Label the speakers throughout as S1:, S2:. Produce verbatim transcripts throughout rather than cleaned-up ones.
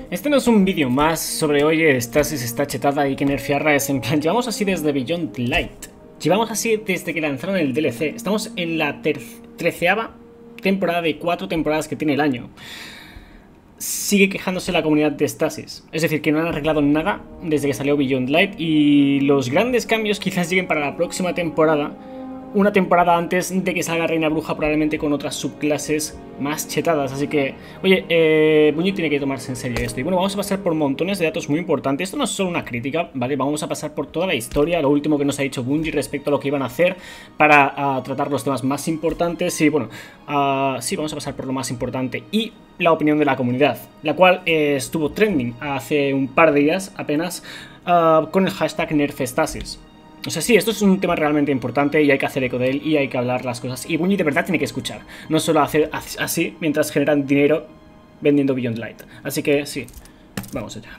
S1: Este no es un vídeo más sobre oye, Stasis está chetada y que nerfearla es en plan, llevamos así desde Beyond Light. Llevamos así desde que lanzaron el D L C. Estamos en la treceava temporada de cuatro temporadas que tiene el año. Sigue quejándose la comunidad de Stasis. Es decir, que no han arreglado nada desde que salió Beyond Light. Y los grandes cambios quizás lleguen para la próxima temporada. Una temporada antes de que salga Reina Bruja, probablemente con otras subclases más chetadas. Así que, oye, eh, Bungie tiene que tomarse en serio esto. Y bueno, vamos a pasar por montones de datos muy importantes. Esto no es solo una crítica, ¿vale? Vamos a pasar por toda la historia, lo último que nos ha dicho Bungie respecto a lo que iban a hacer para uh, tratar los temas más importantes. Y bueno, uh, sí, vamos a pasar por lo más importante. Y la opinión de la comunidad, la cual eh, estuvo trending hace un par de días apenas uh, con el hashtag NerfStasis. O sea, sí, esto es un tema realmente importante y hay que hacer eco de él y hay que hablar las cosas. Y Bungie de verdad tiene que escuchar, no solo hacer así mientras generan dinero vendiendo Beyond Light. Así que sí, vamos allá.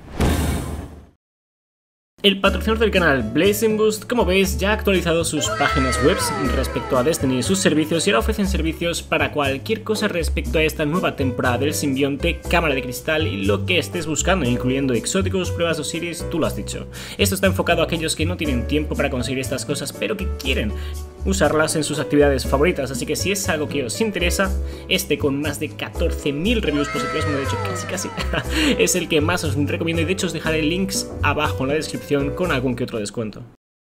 S1: El patrocinador del canal, Blazing Boost, como veis, ya ha actualizado sus páginas web respecto a Destiny y sus servicios y ahora ofrecen servicios para cualquier cosa respecto a esta nueva temporada del simbionte, cámara de cristal y lo que estés buscando, incluyendo exóticos, pruebas de Osiris, tú lo has dicho. Esto está enfocado a aquellos que no tienen tiempo para conseguir estas cosas, pero que quieren usarlas en sus actividades favoritas, así que si es algo que os interesa, este con más de catorce mil reviews positivas, como he dicho, casi casi, es el que más os recomiendo y de hecho os dejaré links abajo en la descripción con algún que otro descuento.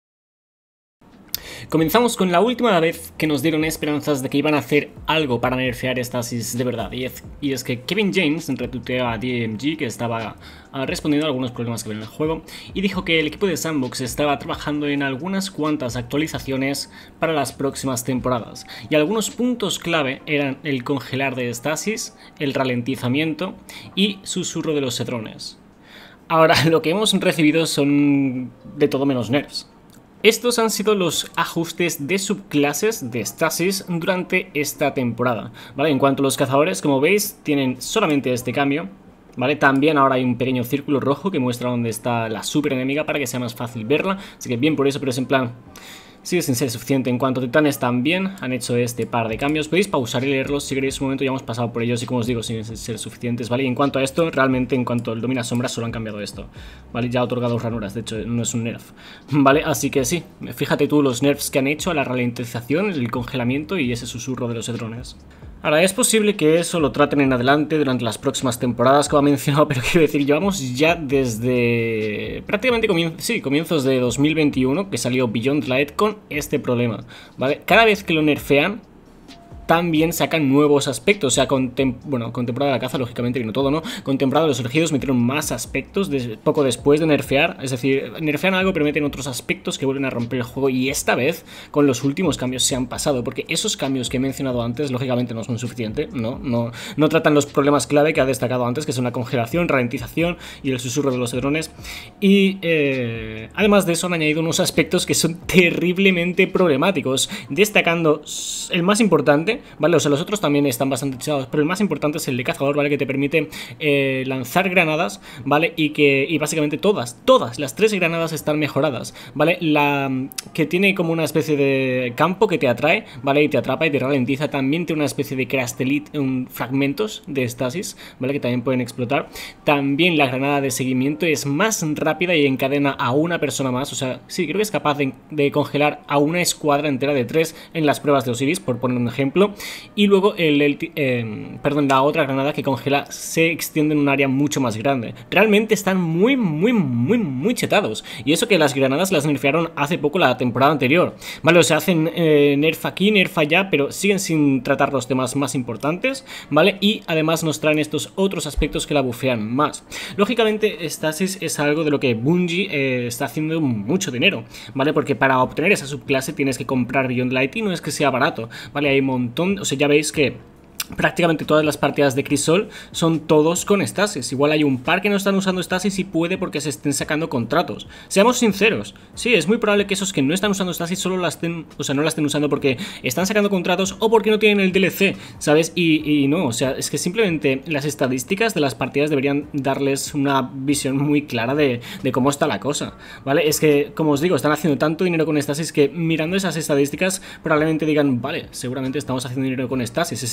S1: Comenzamos con la última vez que nos dieron esperanzas de que iban a hacer algo para nerfear Stasis de verdad, y es, y es que Kevin James retuiteó a D M G que estaba uh, respondiendo a algunos problemas que ven en el juego y dijo que el equipo de Sandbox estaba trabajando en algunas cuantas actualizaciones para las próximas temporadas y algunos puntos clave eran el congelar de Stasis, el ralentizamiento y susurro de los hedrones. Ahora, lo que hemos recibido son de todo menos nerfs. Estos han sido los ajustes de subclases de Stasis durante esta temporada, ¿vale? En cuanto a los cazadores, como veis, tienen solamente este cambio, ¿vale? También ahora hay un pequeño círculo rojo que muestra dónde está la super enemiga para que sea más fácil verla, así que bien por eso, pero es en plan... sigue sin ser suficiente. En cuanto a titanes también han hecho este par de cambios. Podéis pausar y leerlos si queréis un momento, ya hemos pasado por ellos y como os digo, sin ser suficientes, ¿vale? Y en cuanto a esto, realmente en cuanto al domina sombras solo han cambiado esto, ¿vale? Ya ha otorgado ranuras, de hecho no es un nerf, ¿vale? Así que sí, fíjate tú los nerfs que han hecho a la ralentización, el congelamiento y ese susurro de los hedrones. Ahora, es posible que eso lo traten en adelante durante las próximas temporadas, como ha mencionado, pero quiero decir, llevamos ya desde prácticamente comien sí, comienzos de dos mil veintiuno que salió Beyond Light con este problema, ¿vale? Cada vez que lo nerfean, también sacan nuevos aspectos, o sea, con, bueno, con temporada de la caza, lógicamente, vino todo, ¿no? Con temporada de los elegidos metieron más aspectos de, poco después de nerfear, es decir, nerfean algo pero meten otros aspectos que vuelven a romper el juego y esta vez, con los últimos cambios se han pasado, porque esos cambios que he mencionado antes, lógicamente no son suficientes, ¿no? No, no tratan los problemas clave que ha destacado antes, que son la congelación, ralentización y el susurro de los hedrones, y eh, además de eso han añadido unos aspectos que son terriblemente problemáticos, destacando el más importante, ¿vale? O sea, los otros también están bastante echados, pero el más importante es el de cazador, ¿vale? Que te permite eh, lanzar granadas, ¿vale? Y que y básicamente todas, todas las tres granadas están mejoradas, ¿vale? La que tiene como una especie de campo que te atrae, ¿vale? Y te atrapa y te ralentiza. También tiene una especie de crastelit, um, fragmentos de estasis, ¿vale? Que también pueden explotar. También la granada de seguimiento es más rápida y encadena a una persona más, o sea, sí, creo que es capaz de, de congelar a una escuadra entera de tres en las pruebas de Osiris, por poner un ejemplo. Y luego el, el eh, perdón, la otra granada que congela se extiende en un área mucho más grande. Realmente están muy, muy, muy, muy chetados. Y eso que las granadas las nerfearon hace poco la temporada anterior, ¿vale? O sea, hacen eh, nerf aquí, nerf allá, pero siguen sin tratar los temas más importantes, ¿vale? Y además nos traen estos otros aspectos que la bufean más. Lógicamente, Stasis es algo de lo que Bungie eh, está haciendo mucho dinero, ¿vale? Porque para obtener esa subclase tienes que comprar Beyond Light y no es que sea barato, ¿vale? Hay un montón. O sea, ya veis que prácticamente todas las partidas de Crisol son todos con Stasis. Igual hay un par que no están usando Stasis y puede porque se estén sacando contratos. Seamos sinceros, sí, es muy probable que esos que no están usando Stasis solo la estén, o sea, no la estén usando porque están sacando contratos o porque no tienen el D L C, ¿sabes? Y, y no, o sea, es que simplemente las estadísticas de las partidas deberían darles una visión muy clara de, de cómo está la cosa, ¿vale? Es que, como os digo, están haciendo tanto dinero con Stasis que mirando esas estadísticas probablemente digan, vale, seguramente estamos haciendo dinero con Stasis, es decir,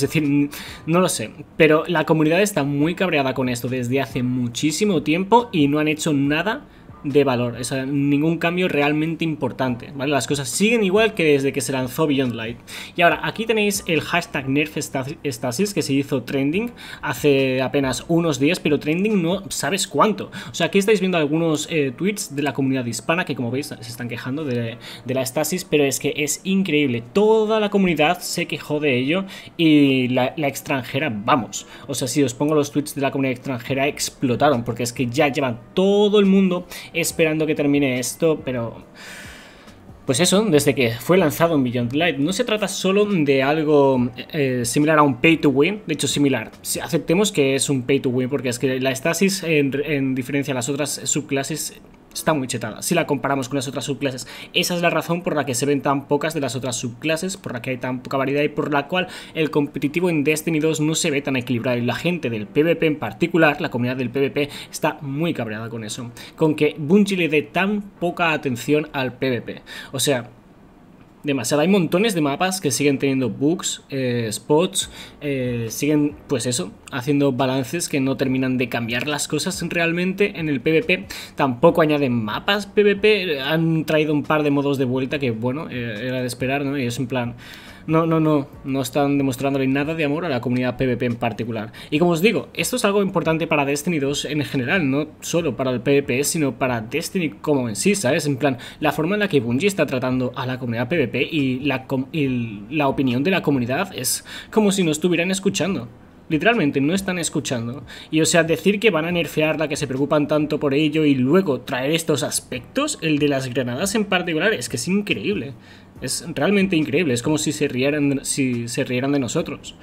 S1: no lo sé, pero la comunidad está muy cabreada con esto desde hace muchísimo tiempo y no han hecho nada de valor, o sea, ningún cambio realmente importante, ¿vale? Las cosas siguen igual que desde que se lanzó Beyond Light. Y ahora, aquí tenéis el hashtag NerfStasis que se hizo trending hace apenas unos días, pero trending no sabes cuánto. O sea, aquí estáis viendo algunos eh, tweets de la comunidad hispana que, como veis, se están quejando de, de la estasis, pero es que es increíble. Toda la comunidad se quejó de ello y la, la extranjera, vamos. O sea, si os pongo los tweets de la comunidad extranjera, explotaron, porque es que ya llevan todo el mundo esperando que termine esto, pero pues eso, desde que fue lanzado en Beyond Light. No se trata solo de algo eh, similar a un pay to win, de hecho similar, si aceptemos que es un pay to win, porque es que la estasis, en, en diferencia a las otras subclases, está muy chetada, si la comparamos con las otras subclases. Esa es la razón por la que se ven tan pocas de las otras subclases, por la que hay tan poca variedad y por la cual el competitivo en Destiny dos no se ve tan equilibrado. Y la gente del PvP en particular, la comunidad del PvP, está muy cabreada con eso, con que Bungie le dé tan poca atención al PvP. O sea, demasiado. Hay montones de mapas que siguen teniendo bugs, eh, spots, eh, siguen, pues eso, haciendo balances que no terminan de cambiar las cosas realmente en el PvP. Tampoco añaden mapas PvP, han traído un par de modos de vuelta que, bueno, eh, era de esperar, ¿no? Y es en plan... No, no, no, no están demostrándole nada de amor a la comunidad PvP en particular. Y como os digo, esto es algo importante para Destiny dos en general, no solo para el PvP, sino para Destiny como en sí, ¿sabes? En plan, la forma en la que Bungie está tratando a la comunidad PvP y la, y la opinión de la comunidad es como si no estuvieran escuchando. Literalmente no están escuchando. Y o sea, decir que van a nerfearla, que se preocupan tanto por ello y luego traer estos aspectos, el de las granadas en particular, es que es increíble. Es realmente increíble, es como si se rieran, si se rieran de nosotros.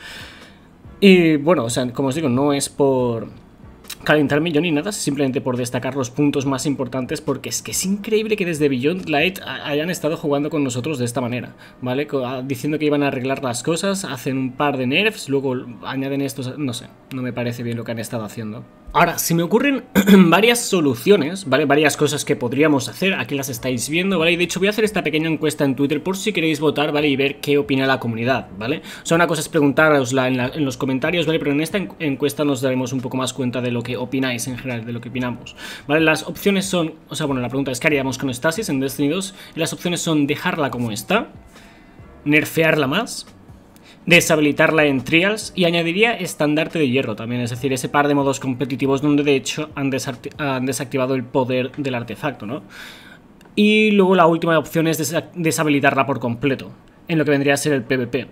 S1: Y bueno, o sea, como os digo, no es por calentarme yo ni nada, simplemente por destacar los puntos más importantes, porque es que es increíble que desde Beyond Light hayan estado jugando con nosotros de esta manera, ¿vale? Diciendo que iban a arreglar las cosas, hacen un par de nerfs, luego añaden estos, no sé, no me parece bien lo que han estado haciendo. Ahora, se me ocurren varias soluciones, ¿vale? Varias cosas que podríamos hacer, aquí las estáis viendo, ¿vale? Y de hecho voy a hacer esta pequeña encuesta en Twitter por si queréis votar, ¿vale? Y ver qué opina la comunidad, ¿vale? O sea, una cosa es preguntarosla en, la, en los comentarios, ¿vale? Pero en esta encuesta nos daremos un poco más cuenta de lo que opináis en general, de lo que opinamos, ¿vale? Las opciones son, o sea, bueno, la pregunta es ¿qué haríamos con Stasis en Destiny dos? Y las opciones son dejarla como está, nerfearla más, deshabilitarla en Trials y añadiría estandarte de hierro también, es decir, ese par de modos competitivos donde de hecho han, han desactivado el poder del artefacto, ¿no? Y luego la última opción es des deshabilitarla por completo, en lo que vendría a ser el PvP.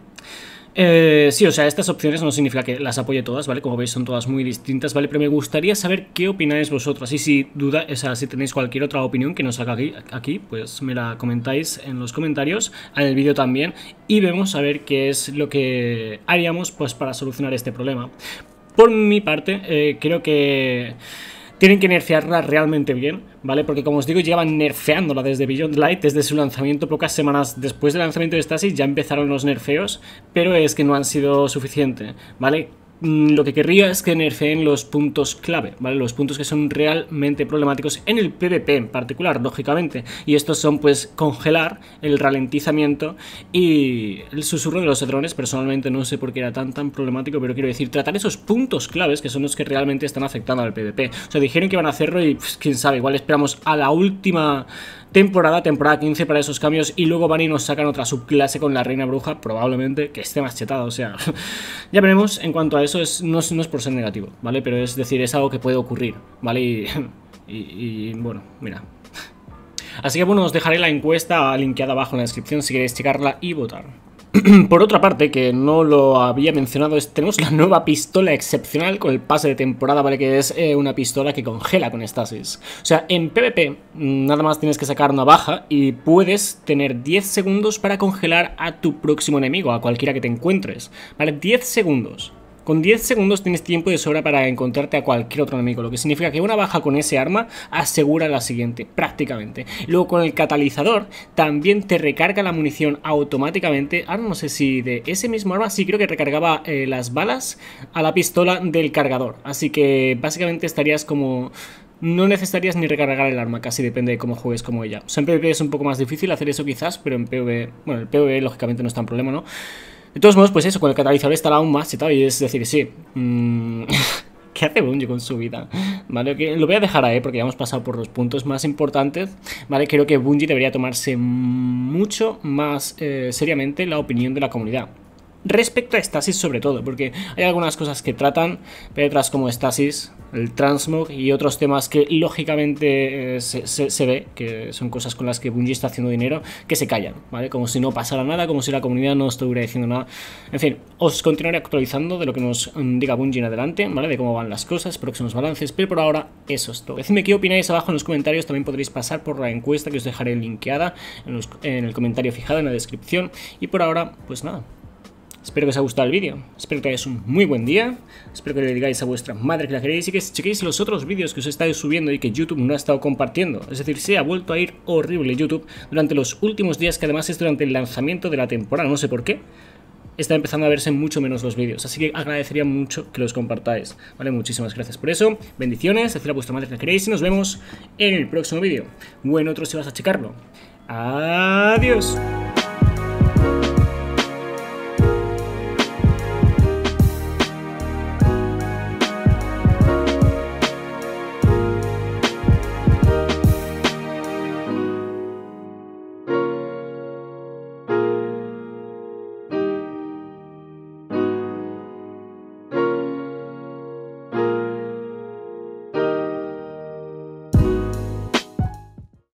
S1: Eh, sí, o sea, estas opciones no significa que las apoye todas, ¿vale? Como veis son todas muy distintas, ¿vale? Pero me gustaría saber qué opináis vosotros. Y si duda, o sea, si tenéis cualquier otra opinión que nos haga aquí, aquí, pues me la comentáis en los comentarios, en el vídeo también, y vemos a ver qué es lo que haríamos pues para solucionar este problema. Por mi parte, eh, creo que tienen que nerfearla realmente bien, ¿vale? Porque como os digo, llevan nerfeándola desde Beyond Light, desde su lanzamiento, pocas semanas después del lanzamiento de Stasis ya empezaron los nerfeos, pero es que no han sido suficiente, ¿vale? Lo que querría es que nerfeen los puntos clave, ¿vale? Los puntos que son realmente problemáticos en el PvP en particular, lógicamente. Y estos son, pues, congelar, el ralentizamiento y el susurro de los drones. Personalmente no sé por qué era tan tan problemático, pero quiero decir, tratar esos puntos claves que son los que realmente están afectando al PvP. O sea, dijeron que iban a hacerlo y, pues, quién sabe, igual esperamos a la última temporada, temporada quince para esos cambios y luego van y nos sacan otra subclase con la Reina Bruja, probablemente que esté más chetada, o sea, ya veremos. En cuanto a eso, es, no, es, no es por ser negativo, ¿vale? Pero es decir, es algo que puede ocurrir, ¿vale? Y, y, y bueno, mira. Así que bueno, os dejaré la encuesta linkeada abajo en la descripción si queréis checarla y votar. Por otra parte, que no lo había mencionado, es, tenemos la nueva pistola excepcional con el pase de temporada, ¿vale? Que es eh, una pistola que congela con estasis. O sea, en PvP nada más tienes que sacar una baja y puedes tener diez segundos para congelar a tu próximo enemigo, a cualquiera que te encuentres, ¿vale? diez segundos. Con diez segundos tienes tiempo de sobra para encontrarte a cualquier otro enemigo, lo que significa que una baja con ese arma asegura la siguiente, prácticamente. Luego con el catalizador también te recarga la munición automáticamente. Ahora no sé si de ese mismo arma, sí creo que recargaba eh, las balas a la pistola del cargador. Así que básicamente estarías como... No necesitarías ni recargar el arma, casi depende de cómo juegues como ella. O sea, en PvP es un poco más difícil hacer eso quizás, pero en PvE... Bueno, el PvE lógicamente no es tan problema, ¿no? De todos modos, pues eso, con el catalizador estará aún más chetado. Y es decir, sí. Mmm... ¿Qué hace Bungie con su vida? Vale, que lo voy a dejar ahí porque ya hemos pasado por los puntos más importantes. Vale, creo que Bungie debería tomarse mucho más eh, seriamente la opinión de la comunidad. Respecto a Stasis sobre todo, porque hay algunas cosas que tratan, pero otras como Stasis, el Transmog y otros temas que lógicamente eh, se, se, se ve que son cosas con las que Bungie está haciendo dinero, que se callan, ¿vale? Como si no pasara nada, como si la comunidad no estuviera diciendo nada. En fin, os continuaré actualizando de lo que nos um, diga Bungie en adelante, ¿vale? De cómo van las cosas, próximos balances, pero por ahora eso es todo. Decidme qué opináis abajo en los comentarios, también podréis pasar por la encuesta que os dejaré linkeada en, los, en el comentario fijado en la descripción. Y por ahora, pues nada. Espero que os haya gustado el vídeo, espero que tengáis un muy buen día, espero que le digáis a vuestra madre que la queréis y que chequéis los otros vídeos que os estáis subiendo y que YouTube no ha estado compartiendo. Es decir, se ha vuelto a ir horrible YouTube durante los últimos días, que además es durante el lanzamiento de la temporada, no sé por qué. Está empezando a verse mucho menos los vídeos, así que agradecería mucho que los compartáis, ¿vale? Muchísimas gracias por eso, bendiciones, decid a vuestra madre que la queréis y nos vemos en el próximo vídeo. Bueno, otros si vas a checarlo. Adiós.